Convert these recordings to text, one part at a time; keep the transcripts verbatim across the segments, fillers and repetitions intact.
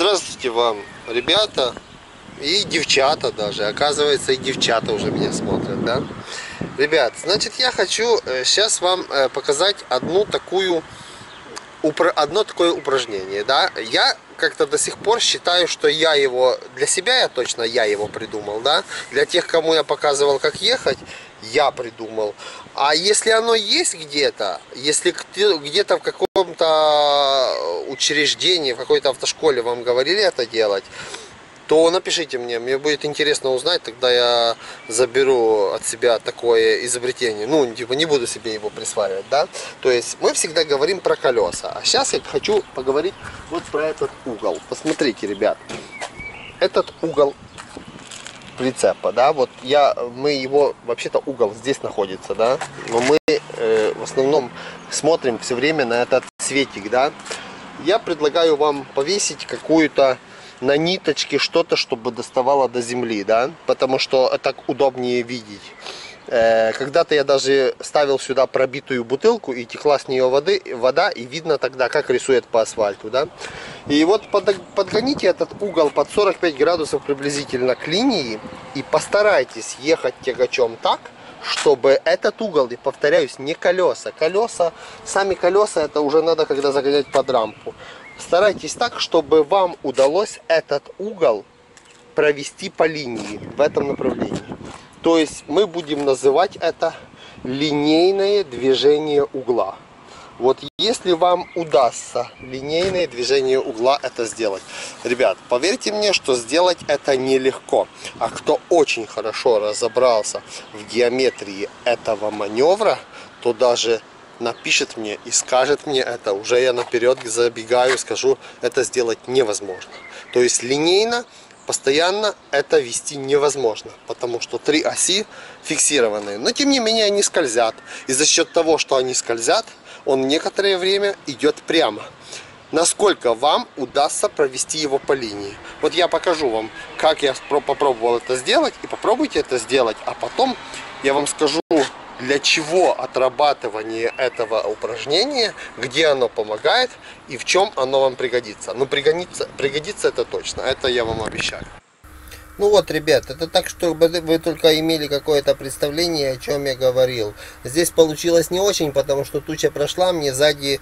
Здравствуйте вам, ребята и девчата даже. Оказывается, и девчата уже меня смотрят, да? Ребят, значит, я хочу сейчас вам показать одну такую, одно такое упражнение, да? Я как-то до сих пор считаю, что я его, для себя я точно, я его придумал, да? Для тех, кому я показывал, как ехать, я придумал. А если оно есть где-то, если где-то в каком-то учреждении, в какой-то автошколе вам говорили это делать, то напишите мне, мне будет интересно узнать, тогда я заберу от себя такое изобретение. Ну, типа, не буду себе его присваивать, да? То есть мы всегда говорим про колеса. А сейчас я хочу поговорить вот про этот угол. Посмотрите, ребят, этот угол прицепа, да, вот я, мы его, вообще-то угол здесь находится, да, но мы э, в основном смотрим все время на этот светик, да. Я предлагаю вам повесить какую-то на ниточке что-то, чтобы доставало до земли, да, потому что так удобнее видеть. Э, когда-то я даже ставил сюда пробитую бутылку, и текла с нее воды, вода, и видно тогда, как рисует по асфальту, да. И вот под, подгоните этот угол под сорок пять градусов приблизительно к линии, и постарайтесь ехать тягачом так, чтобы этот угол, и повторяюсь, не колеса. Колеса, сами колеса, это уже надо, когда загонять под рампу. Старайтесь так, чтобы вам удалось этот угол провести по линии в этом направлении. То есть мы будем называть это линейное движение угла. Вот если вам удастся линейное движение угла это сделать, ребят, поверьте мне, что сделать это нелегко. А кто очень хорошо разобрался в геометрии этого маневра, то даже напишет мне и скажет мне это. Уже я наперед забегаю, скажу, это сделать невозможно. То есть линейно постоянно это вести невозможно, потому что три оси фиксированные. Но тем не менее они скользят. И за счет того, что они скользят, он некоторое время идет прямо. Насколько вам удастся провести его по линии. Вот я покажу вам, как я попробовал это сделать. И попробуйте это сделать. А потом я вам скажу, для чего отрабатывание этого упражнения, где оно помогает и в чем оно вам пригодится. Ну, пригодится, пригодится это точно. Это я вам обещаю. Ну вот, ребят, это так, чтобы вы только имели какое-то представление, о чем я говорил. Здесь получилось не очень, потому что туча прошла, мне сзади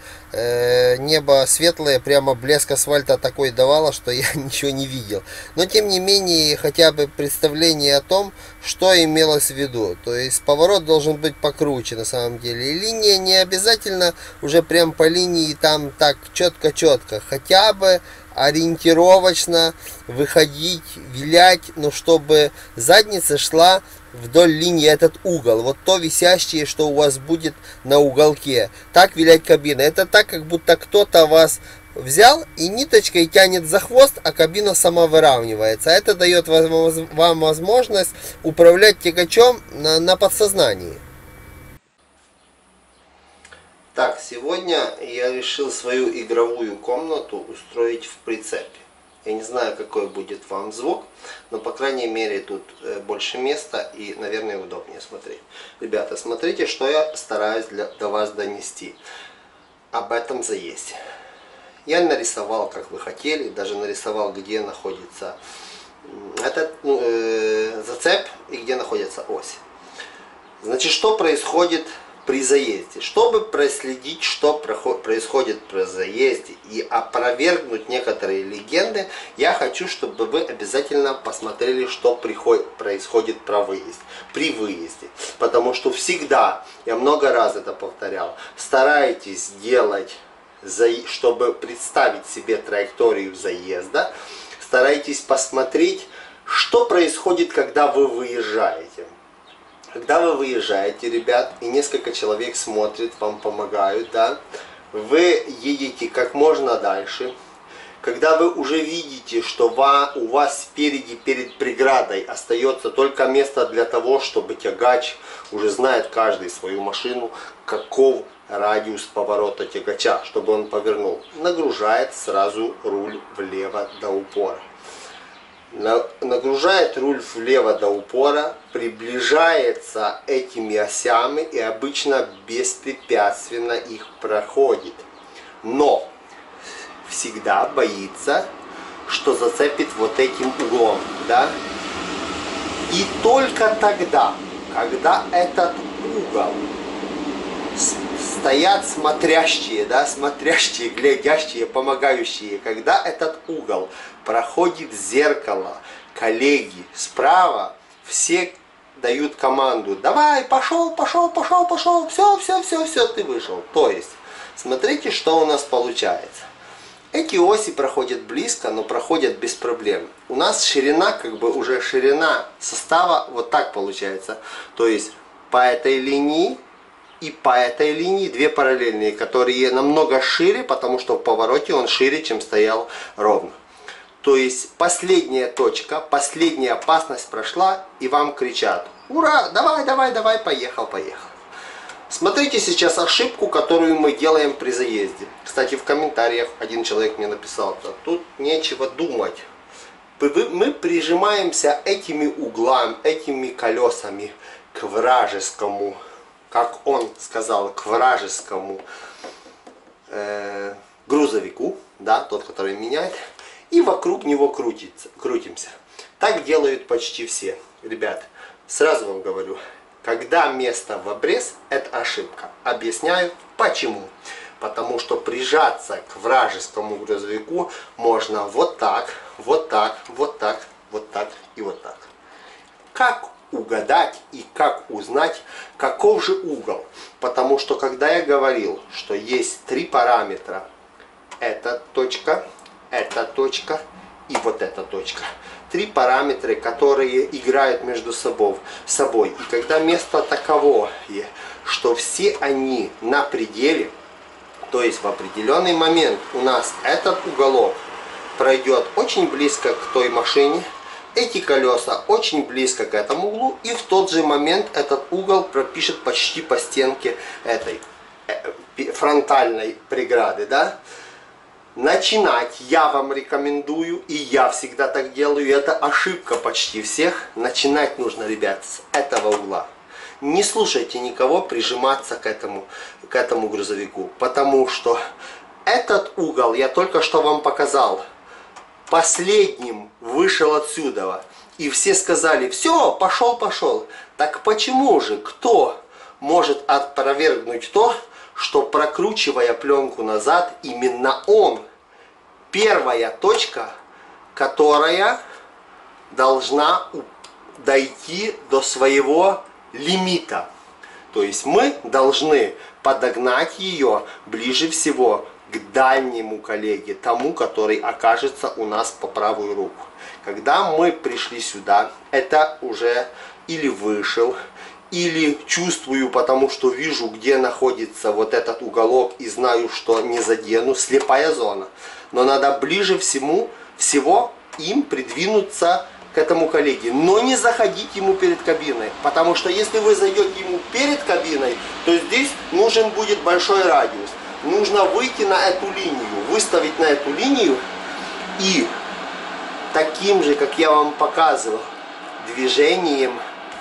э, небо светлое, прямо блеск асфальта такой давало, что я ничего не видел. Но тем не менее, хотя бы представление о том, что имелось в виду. То есть поворот должен быть покруче на самом деле. И линия не обязательно уже прям по линии там так четко-четко. Хотя бы ориентировочно выходить, вилять, но чтобы задница шла вдоль линии этот угол, вот то висящее, что у вас будет на уголке. Так вилять кабина. Это так, как будто кто-то вас взял и ниточкой тянет за хвост, а кабина сама выравнивается. Это дает вам возможность управлять тягачом на, на подсознании. Так, сегодня я решил свою игровую комнату устроить в прицепе. Я не знаю, какой будет вам звук, но по крайней мере тут больше места и, наверное, удобнее смотреть. Ребята, смотрите, что я стараюсь для, до вас донести об этом заезде. Я нарисовал, как вы хотели, даже нарисовал, где находится этот ну, э, зацеп и где находится ось. Значит, что происходит при заезде? Чтобы проследить, что происходит при заезде и опровергнуть некоторые легенды, я хочу, чтобы вы обязательно посмотрели, что происходит при выезде. При выезде. Потому что всегда, я много раз это повторял, старайтесь сделать, чтобы представить себе траекторию заезда, старайтесь посмотреть, что происходит, когда вы выезжаете. Когда вы выезжаете, ребят, и несколько человек смотрят, вам помогают, да, вы едете как можно дальше. Когда вы уже видите, что у вас спереди, перед преградой, остается только место для того, чтобы тягач, уже знает каждый свою машину, каков радиус поворота тягача, чтобы он повернул. Нагружает сразу руль влево до упора. Нагружает руль влево до упора, приближается этими осями и обычно беспрепятственно их проходит. Но всегда боится, что зацепит вот этим углом, да? И только тогда, когда этот угол стоят смотрящие, да, смотрящие, глядящие, помогающие, когда этот угол проходит зеркало коллеги справа, все дают команду: давай, пошел, пошел, пошел, пошел, все, все, все, все, ты вышел. То есть, смотрите, что у нас получается. Эти оси проходят близко, но проходят без проблем. У нас ширина, как бы уже ширина состава вот так получается. То есть, по этой линии и по этой линии две параллельные, которые намного шире, потому что в повороте он шире, чем стоял ровно. То есть последняя точка, последняя опасность прошла, и вам кричат: ура, давай, давай, давай, поехал, поехал. Смотрите сейчас ошибку, которую мы делаем при заезде. Кстати, в комментариях один человек мне написал: да тут нечего думать. Мы прижимаемся этими углами, этими колесами к вражескому, как он сказал, к вражескому э, грузовику, да, тот, который меняет, и вокруг него крутится, крутимся. Так делают почти все. Ребят, сразу вам говорю, когда место в обрез, это ошибка. Объясняю почему. Потому что прижаться к вражескому грузовику можно вот так, вот так, вот так, вот так и вот так. Как угадать и как узнать, каков же угол? Потому что когда я говорил, что есть три параметра: эта точка, эта точка и вот эта точка. Три параметра, которые играют между собой. собой. И когда место таковое, что все они на пределе, то есть в определенный момент у нас этот уголок пройдет очень близко к той машине, эти колеса очень близко к этому углу, и в тот же момент этот угол пропишет почти по стенке этой фронтальной преграды, да? Начинать я вам рекомендую, и я всегда так делаю, это ошибка почти всех. Начинать нужно, ребят, с этого угла. Не слушайте никого прижиматься к этому, к этому грузовику, потому что этот угол я только что вам показал. Последним вышел отсюда, и все сказали: все, пошел, пошел. Так почему же, кто может опровергнуть то, что, прокручивая пленку назад, именно он первая точка, которая должна дойти до своего лимита. То есть мы должны подогнать ее ближе всего к дальнему коллеге, тому, который окажется у нас по правую руку. Когда мы пришли сюда, это уже или вышел, или чувствую, потому что вижу, где находится вот этот уголок, и знаю, что не задену, слепая зона. Но надо ближе всему, всего им придвинуться к этому коллеге. Но не заходить ему перед кабиной, потому что если вы зайдете ему перед кабиной, то здесь нужен будет большой радиус. Нужно выйти на эту линию, выставить на эту линию и таким же, как я вам показывал, движением,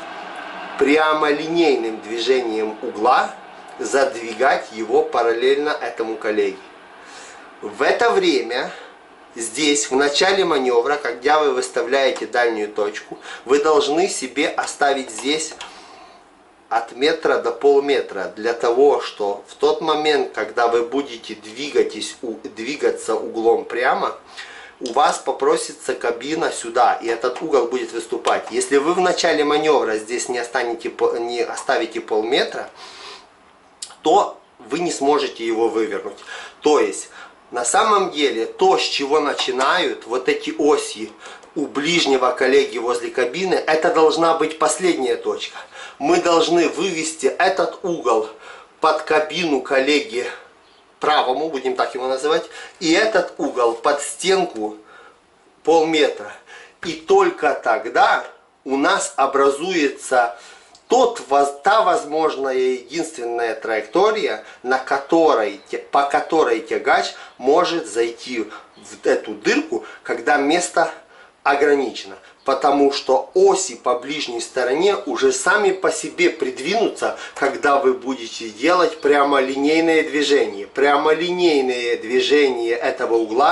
прямолинейным движением угла задвигать его параллельно этому коллеге. В это время здесь, в начале маневра, когда вы выставляете дальнюю точку, вы должны себе оставить здесь от метра до полметра, для того, что в тот момент, когда вы будете двигатись, двигаться углом прямо, у вас попросится кабина сюда, и этот угол будет выступать. Если вы в начале маневра здесь не, останете, не оставите полметра, то вы не сможете его вывернуть. То есть, на самом деле, то, с чего начинают вот эти оси у ближнего коллеги возле кабины, это должна быть последняя точка. Мы должны вывести этот угол под кабину коллеги правому, будем так его называть, и этот угол под стенку полметра. И только тогда у нас образуется тот, та возможная единственная траектория, на которой, по которой тягач может зайти в эту дырку, когда место ограничено. Потому что оси по ближней стороне уже сами по себе придвинутся, когда вы будете делать прямолинейное движение. Прямолинейное движение этого угла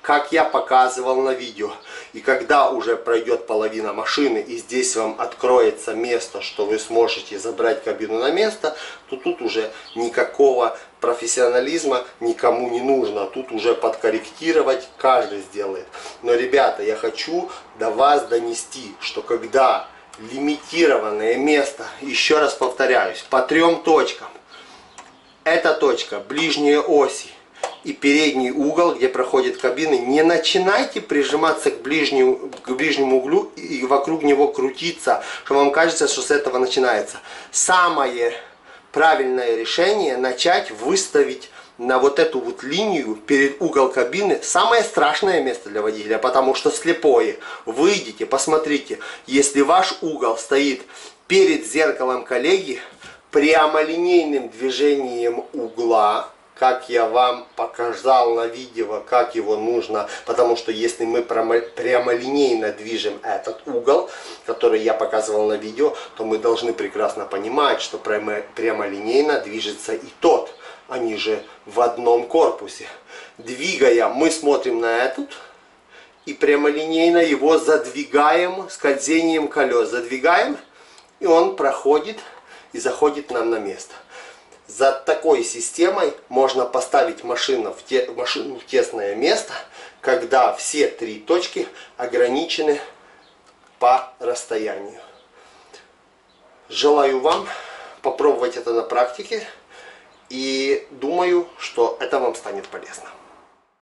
как я показывал на видео. И когда уже пройдет половина машины и здесь вам откроется место, что вы сможете забрать кабину на место, то тут уже никакого профессионализма никому не нужно. Тут уже подкорректировать каждый сделает. Но, ребята, я хочу до вас донести, что когда лимитированное место, еще раз повторяюсь, по трем точкам. Эта точка, ближние оси и передний угол, где проходит кабины, не начинайте прижиматься к ближнему, к ближнему углу и вокруг него крутиться, что вам кажется, что с этого начинается. Самое правильное решение начать выставить на вот эту вот линию перед угол кабины самое страшное место для водителя, потому что слепое. Выйдите, посмотрите, если ваш угол стоит перед зеркалом коллеги, прямолинейным движением угла, как я вам показал на видео, как его нужно, потому что если мы прямолинейно движем этот угол, который я показывал на видео, то мы должны прекрасно понимать, что прямолинейно движется и тот. Они же в одном корпусе. Двигая, мы смотрим на этот и прямолинейно его задвигаем скользением колес. Задвигаем, и он проходит и заходит нам на место. За такой системой можно поставить машину в, те, машину в тесное место, когда все три точки ограничены по расстоянию. Желаю вам попробовать это на практике и думаю, что это вам станет полезно.